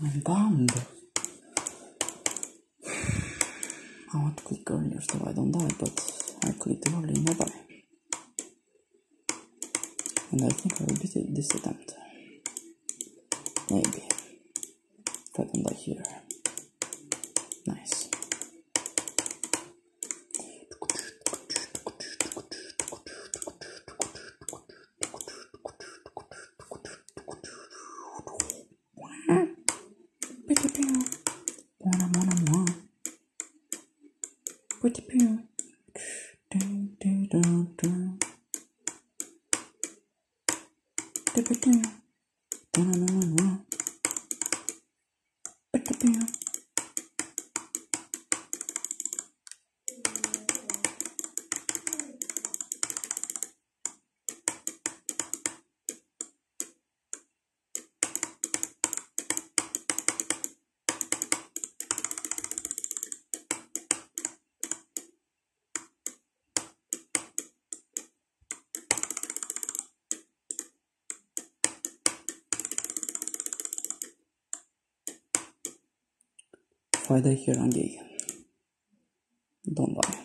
I'm bummed. I want to click earlier so I don't die, but I clicked early and I die. And I think I will beat it this attempt. Maybe. If I don't die here. Nice. Pretty pure. If I die here, I'm gay. Don't die.